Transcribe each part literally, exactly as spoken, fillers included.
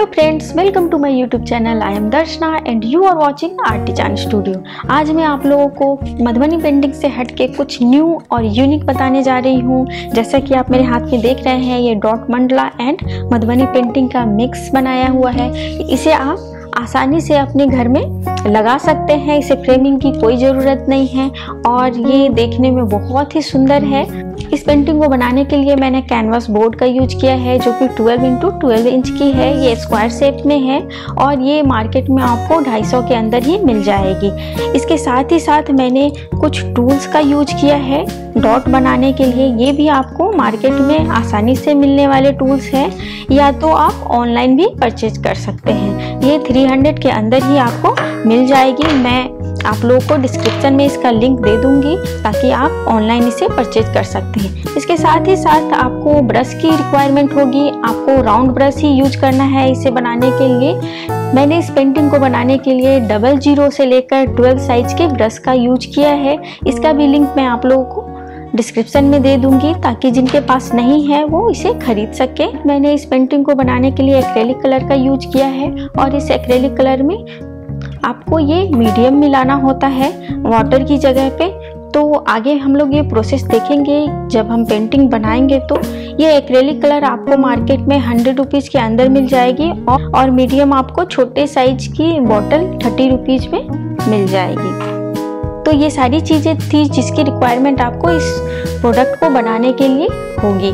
Hello friends, welcome to my YouTube channel. I am Darshana and you are watching artisan studio. आज मैं आप लोगों को मधुबनी पेंटिंग से हटके कुछ न्यू और यूनिक बताने जा रही हूँ। जैसा कि आप मेरे हाथ में देख रहे हैं, ये dot mandala and Madhubani painting का मिक्स बनाया हुआ है। इसे आप आसानी से अपने घर में लगा सकते हैं। इसे फ्रेमिंग की कोई ज़रूरत नहीं है और ये देखने में बहुत ही सुंदर है। इस पेंटिंग को बनाने के लिए मैंने कैनवास बोर्ड का यूज किया है, जो कि ट्वेल्व इंटू ट्वेल्व इंच की है। ये स्क्वायर शेप में है और ये मार्केट में आपको ढाई सौ के अंदर ही मिल जाएगी। इसके साथ ही साथ मैंने कुछ टूल्स का यूज किया है डॉट बनाने के लिए। ये भी आपको मार्केट में आसानी से मिलने वाले टूल्स हैं, या तो आप ऑनलाइन भी परचेज कर सकते हैं। ये थ्री हंड्रेड के अंदर ही आपको मिल जाएगी। मैं आप लोगों को डिस्क्रिप्शन में इसका लिंक दे दूंगी ताकि आप ऑनलाइन इसे परचेज कर सकते हैं। इसके साथ ही साथ आपको ब्रश की रिक्वायरमेंट होगी। आपको राउंड ब्रश ही यूज करना है इसे बनाने के लिए। मैंने इस पेंटिंग को बनाने के लिए डबल जीरो से लेकर ट्वेल्व साइज के ब्रश का यूज किया है। इसका भी लिंक मैं आप लोगों को डिस्क्रिप्शन में दे दूंगी ताकि जिनके पास नहीं है वो इसे खरीद सके। मैंने इस पेंटिंग को बनाने के लिए एक्रेलिक कलर का यूज किया है और इस एक्रेलिक कलर में आपको ये मीडियम मिलाना होता है वाटर की जगह पे। तो आगे हम लोग ये प्रोसेस देखेंगे जब हम पेंटिंग बनाएंगे। तो ये एक्रेलिक कलर आपको मार्केट में हंड्रेड रुपीज़ के अंदर मिल जाएगी और, और मीडियम आपको छोटे साइज की बॉटल थर्टी रुपीज़ में मिल जाएगी। तो ये सारी चीज़ें थी जिसकी रिक्वायरमेंट आपको इस प्रोडक्ट को बनाने के लिए होगी।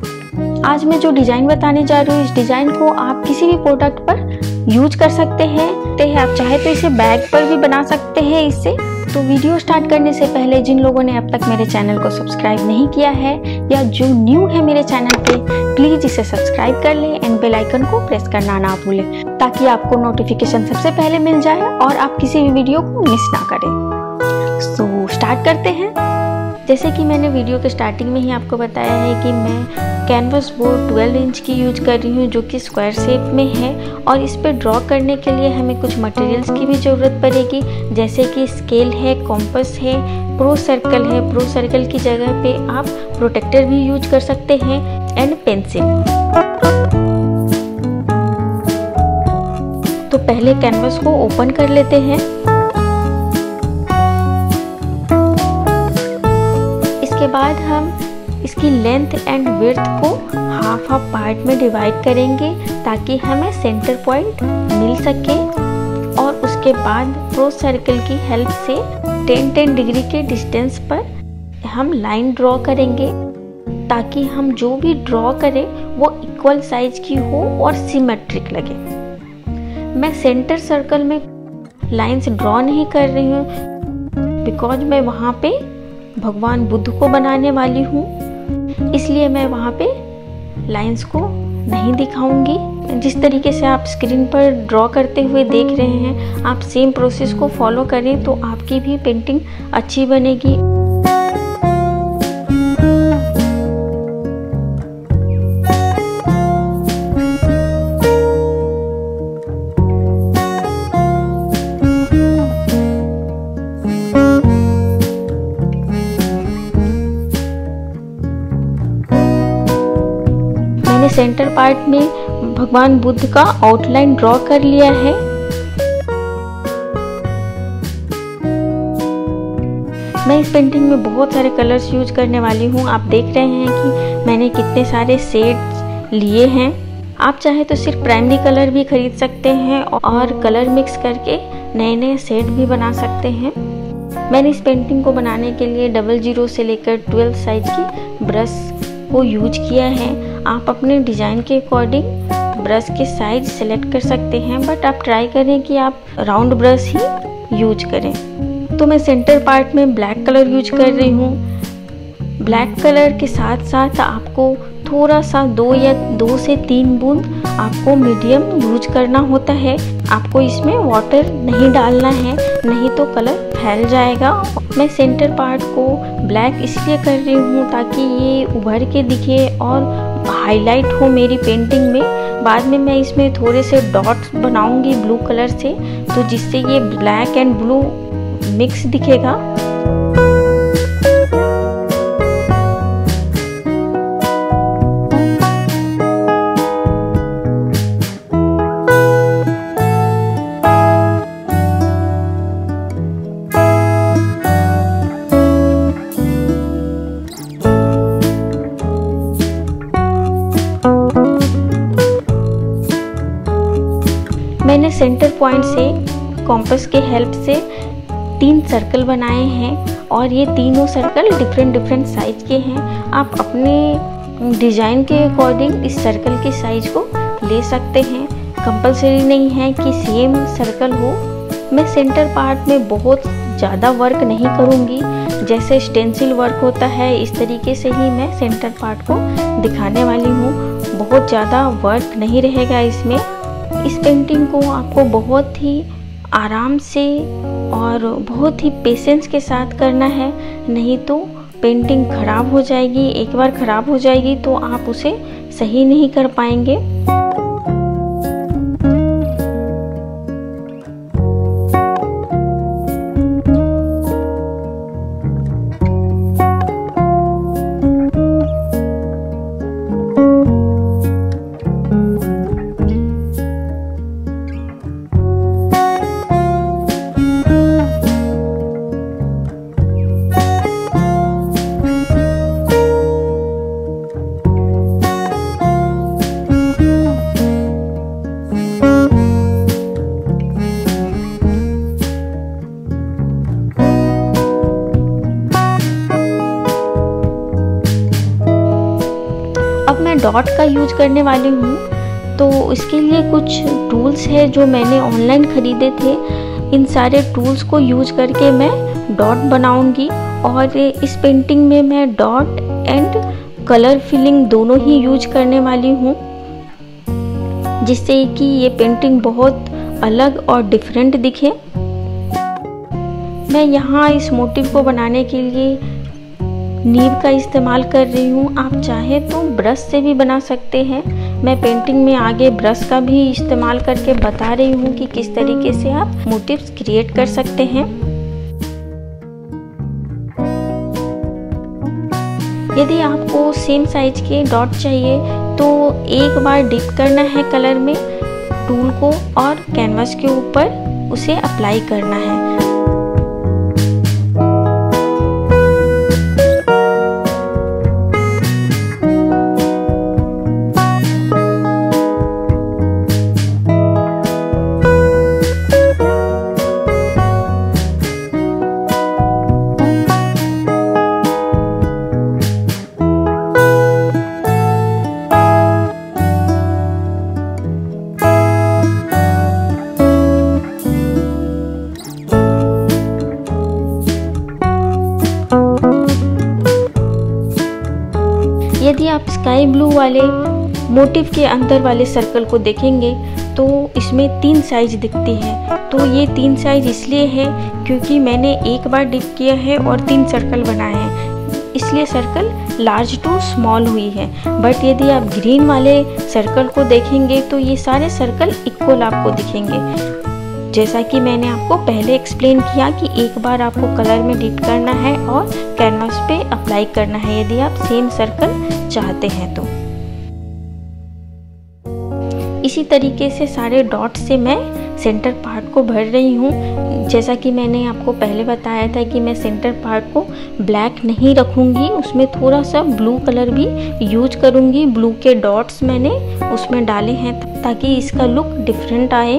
आज मैं जो डिज़ाइन बताने जा रही हूँ, इस डिज़ाइन को आप किसी भी प्रोडक्ट पर यूज कर सकते हैं। आप चाहे तो इसे बैग पर भी बना सकते हैं इससे। तो वीडियो स्टार्ट करने से पहले जिन लोगों ने अब तक मेरे चैनल को सब्सक्राइब नहीं किया है या जो न्यू है मेरे चैनल पे, प्लीज़ इसे सब्सक्राइब कर लें एंड बेल आइकन को प्रेस करना ना भूलें ताकि आपको नोटिफिकेशन सबसे पहले मिल जाए और आप किसी भी वीडियो को मिस ना करें। तो स्टार्ट करते हैं। जैसे कि मैंने वीडियो के स्टार्टिंग में ही आपको बताया है कि मैं कैनवास बोर्ड ट्वेल्व इंच की यूज कर रही हूँ, जो कि स्क्वायर शेप में है। और इस पे ड्रॉ करने के लिए हमें कुछ मटेरियल्स की भी ज़रूरत पड़ेगी, जैसे कि स्केल है, कॉम्पस है, प्रो सर्कल है। प्रो सर्कल की जगह पे आप प्रोटेक्टर भी यूज कर सकते हैं एंड पेंसिल। तो पहले कैनवास को ओपन कर लेते हैं। इसके बाद हम इसकी लेंथ एंड विड्थ को हाफ हाफ पार्ट में डिवाइड करेंगे ताकि हमें सेंटर पॉइंट मिल सके। और उसके बाद प्रो सर्कल की हेल्प से टेन टेन डिग्री के डिस्टेंस पर हम लाइन ड्रॉ करेंगे ताकि हम जो भी ड्रॉ करें वो इक्वल साइज की हो और सिमेट्रिक लगे। मैं सेंटर सर्कल में लाइंस ड्रॉ नहीं कर रही हूँ बिकॉज मैं वहाँ पे भगवान बुद्ध को बनाने वाली हूँ, इसलिए मैं वहाँ पे लाइंस को नहीं दिखाऊंगी। जिस तरीके से आप स्क्रीन पर ड्रॉ करते हुए देख रहे हैं, आप सेम प्रोसेस को फॉलो करें तो आपकी भी पेंटिंग अच्छी बनेगी। सेंटर पार्ट में भगवान बुद्ध का आउटलाइन ड्रॉ कर लिया है। मैं इस पेंटिंग में बहुत सारे कलर्स यूज करने वाली हूँ। आप देख रहे हैं कि मैंने कितने सारे शेड्स लिए हैं। आप चाहे तो सिर्फ प्राइमरी कलर भी खरीद सकते हैं और कलर मिक्स करके नए नए शेड भी बना सकते हैं। मैंने इस पेंटिंग को बनाने के लिए डबल जीरो से लेकर ट्वेल्व साइज की ब्रश को यूज किया है। आप अपने डिज़ाइन के अकॉर्डिंग ब्रश के साइज सेलेक्ट कर सकते हैं, बट आप ट्राई करें कि आप राउंड ब्रश ही यूज करें। तो मैं सेंटर पार्ट में ब्लैक कलर यूज कर रही हूँ। ब्लैक कलर के साथ साथ आपको थोड़ा सा दो या दो से तीन बूंद आपको मीडियम यूज करना होता है। आपको इसमें वाटर नहीं डालना है, नहीं तो कलर फैल जाएगा। मैं सेंटर पार्ट को ब्लैक इसलिए कर रही हूँ ताकि ये उभर के दिखे और हाईलाइट हो मेरी पेंटिंग में। बाद में मैं इसमें थोड़े से डॉट्स बनाऊंगी ब्लू कलर से, तो जिससे ये ब्लैक एंड ब्लू मिक्स दिखेगा। पॉइंट से कॉम्पस के हेल्प से तीन सर्कल बनाए हैं और ये तीनों सर्कल डिफरेंट डिफरेंट साइज के हैं। आप अपने डिज़ाइन के अकॉर्डिंग इस सर्कल की साइज को ले सकते हैं। कंपलसरी नहीं है कि सेम सर्कल हो। मैं सेंटर पार्ट में बहुत ज़्यादा वर्क नहीं करूँगी, जैसे स्टेंसिल वर्क होता है इस तरीके से ही मैं सेंटर पार्ट को दिखाने वाली हूँ। बहुत ज़्यादा वर्क नहीं रहेगा इसमें। इस पेंटिंग को आपको बहुत ही आराम से और बहुत ही पेशेंस के साथ करना है, नहीं तो पेंटिंग ख़राब हो जाएगी। एक बार ख़राब हो जाएगी तो आप उसे सही नहीं कर पाएंगे। डॉट का यूज करने वाली हूँ, तो इसके लिए कुछ टूल्स है जो मैंने ऑनलाइन ख़रीदे थे। इन सारे टूल्स को यूज करके मैं डॉट बनाऊंगी और इस पेंटिंग में मैं डॉट एंड कलर फिलिंग दोनों ही यूज करने वाली हूँ, जिससे कि ये पेंटिंग बहुत अलग और डिफरेंट दिखे। मैं यहाँ इस मोटिव को बनाने के लिए नीब का इस्तेमाल कर रही हूँ। आप चाहे तो ब्रश से भी बना सकते हैं। मैं पेंटिंग में आगे ब्रश का भी इस्तेमाल करके बता रही हूँ कि किस तरीके से आप मोटिव्स क्रिएट कर सकते हैं। यदि आपको सेम साइज के डॉट चाहिए तो एक बार डिप करना है कलर में टूल को और कैनवास के ऊपर उसे अप्लाई करना है। यदि आप स्काई ब्लू वाले मोटिव के अंदर वाले सर्कल को देखेंगे तो इसमें तीन साइज दिखती है। तो ये तीन साइज इसलिए है क्योंकि मैंने एक बार डिप किया है और तीन सर्कल बनाए हैं, इसलिए सर्कल लार्ज टू स्मॉल हुई है। बट यदि आप ग्रीन वाले सर्कल को देखेंगे तो ये सारे सर्कल इक्वल आपको दिखेंगे। जैसा कि मैंने आपको पहले एक्सप्लेन किया कि एक बार आपको कलर में डिप करना है और कैनवास पे अप्लाई करना है यदि आप सेम सर्कल चाहते हैं तो। इसी तरीके से सारे डॉट से मैं सेंटर पार्ट को भर रही हूँ। जैसा कि मैंने आपको पहले बताया था कि मैं सेंटर पार्ट को ब्लैक नहीं रखूँगी, उसमें थोड़ा सा ब्लू कलर भी यूज करूँगी। ब्लू के डॉट्स मैंने उसमें डाले हैं ताकि इसका लुक डिफरेंट आए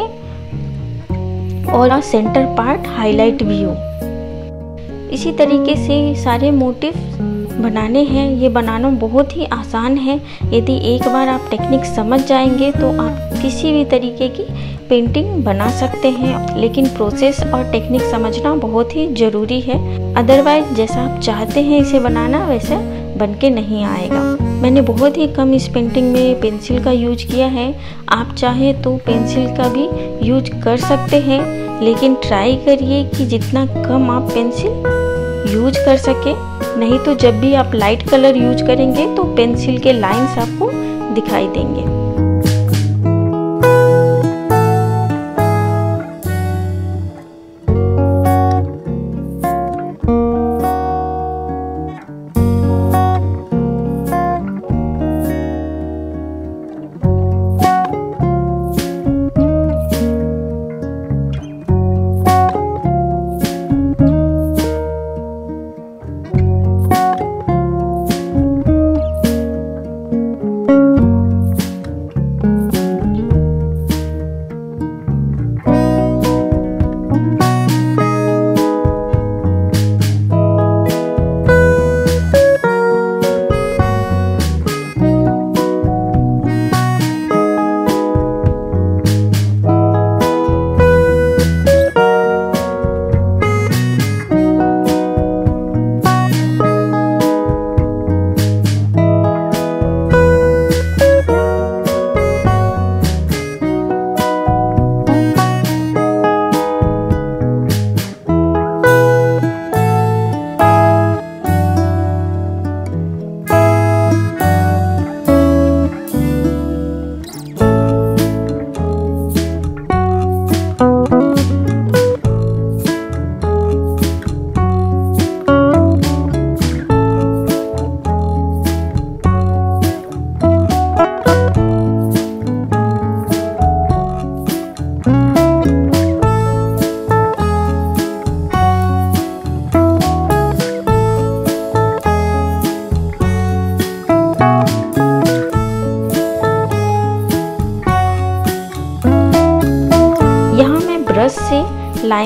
और सेंटर पार्ट हाईलाइट भी हो। इसी तरीके से सारे मोटिव बनाने हैं। ये बनाना बहुत ही आसान है। यदि एक बार आप टेक्निक समझ जाएंगे तो आप किसी भी तरीके की पेंटिंग बना सकते हैं, लेकिन प्रोसेस और टेक्निक समझना बहुत ही ज़रूरी है। अदरवाइज जैसा आप चाहते हैं इसे बनाना वैसा बन के नहीं आएगा। मैंने बहुत ही कम इस पेंटिंग में पेंसिल का यूज किया है। आप चाहे तो पेंसिल का भी यूज कर सकते हैं, लेकिन ट्राई करिए कि जितना कम आप पेंसिल यूज कर सके, नहीं तो जब भी आप लाइट कलर यूज करेंगे तो पेंसिल के लाइंस आपको दिखाई देंगे।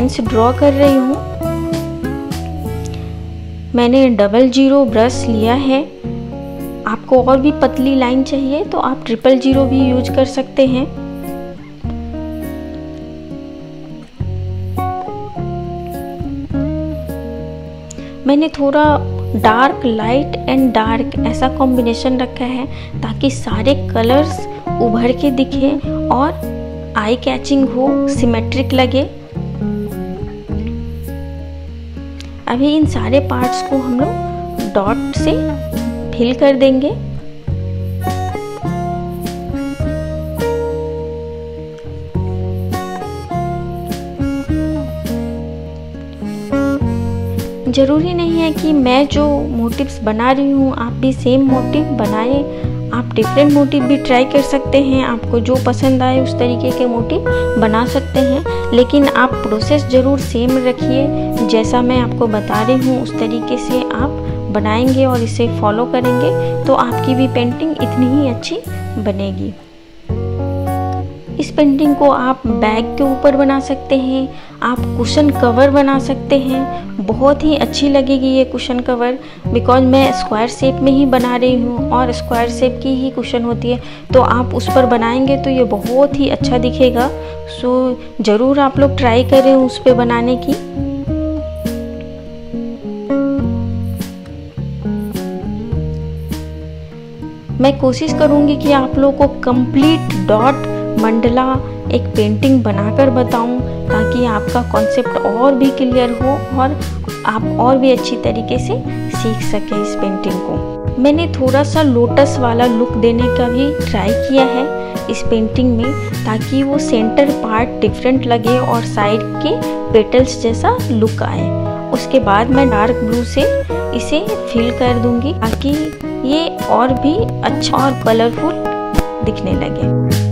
लाइंस ड्रॉ कर रही हूँ। मैंने डबल जीरो ब्रश लिया है। आपको और भी पतली लाइन चाहिए तो आप ट्रिपल जीरो भी यूज कर सकते हैं। मैंने थोड़ा डार्क लाइट एंड डार्क ऐसा कॉम्बिनेशन रखा है ताकि सारे कलर्स उभर के दिखे और आई कैचिंग हो, सिमेट्रिक लगे। अभी इन सारे पार्ट्स को हम लोग डॉट से फिल कर देंगे। ज़रूरी नहीं है कि मैं जो मोटिव्स बना रही हूँ आप भी सेम मोटिव बनाए। आप डिफरेंट मोटिव भी ट्राई कर सकते हैं। आपको जो पसंद आए उस तरीके के मोटिव बना सकते हैं, लेकिन आप प्रोसेस ज़रूर सेम रखिए। जैसा मैं आपको बता रही हूँ उस तरीके से आप बनाएंगे और इसे फॉलो करेंगे तो आपकी भी पेंटिंग इतनी ही अच्छी बनेगी। इस पेंटिंग को आप बैग के ऊपर बना सकते हैं, आप कुशन कवर बना सकते हैं। बहुत ही अच्छी लगेगी ये कुशन कवर, बिकॉज मैं स्क्वायर शेप में ही बना रही हूँ और स्क्वायर शेप की ही कुशन होती है, तो आप उस पर बनाएंगे तो ये बहुत ही अच्छा दिखेगा। सो ज़रूर आप लोग ट्राई करें उस पर बनाने की। मैं कोशिश करूँगी कि आप लोगों को कंप्लीट डॉट मंडला एक पेंटिंग बनाकर बताऊं ताकि आपका कॉन्सेप्ट और भी क्लियर हो और आप और भी अच्छी तरीके से सीख सकें इस पेंटिंग को। मैंने थोड़ा सा लोटस वाला लुक देने का भी ट्राई किया है इस पेंटिंग में, ताकि वो सेंटर पार्ट डिफरेंट लगे और साइड के पेटल्स जैसा लुक आए। उसके बाद मैं डार्क ब्लू से इसे फिल कर दूंगी ताकि ये और भी अच्छा और कलरफुल दिखने लगे।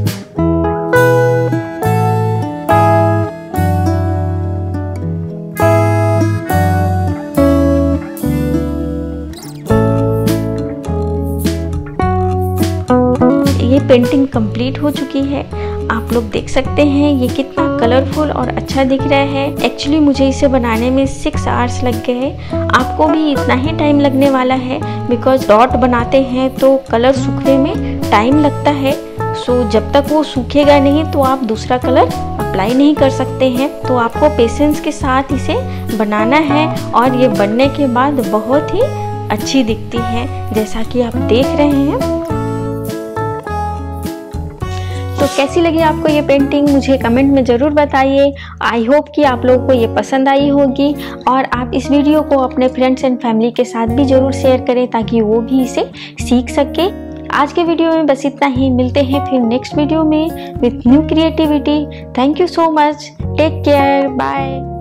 ये पेंटिंग कंप्लीट हो चुकी है। आप लोग देख सकते हैं ये कितना कलरफुल और अच्छा दिख रहा है। एक्चुअली मुझे इसे बनाने में सिक्स आवर्स लग गए। आपको भी इतना ही टाइम लगने वाला है, बिकॉज डॉट बनाते हैं तो कलर सूखने में टाइम लगता है। सो जब तक वो सूखेगा नहीं तो आप दूसरा कलर अप्लाई नहीं कर सकते हैं। तो आपको पेशेंस के साथ इसे बनाना है और ये बनने के बाद बहुत ही अच्छी दिखती है, जैसा कि आप देख रहे हैं। तो कैसी लगी आपको ये पेंटिंग मुझे कमेंट में ज़रूर बताइए। आई होप कि आप लोगों को ये पसंद आई होगी और आप इस वीडियो को अपने फ्रेंड्स एंड फैमिली के साथ भी ज़रूर शेयर करें ताकि वो भी इसे सीख सके। आज के वीडियो में बस इतना ही। मिलते हैं फिर नेक्स्ट वीडियो में with new creativity. Thank you so much. Take care. Bye.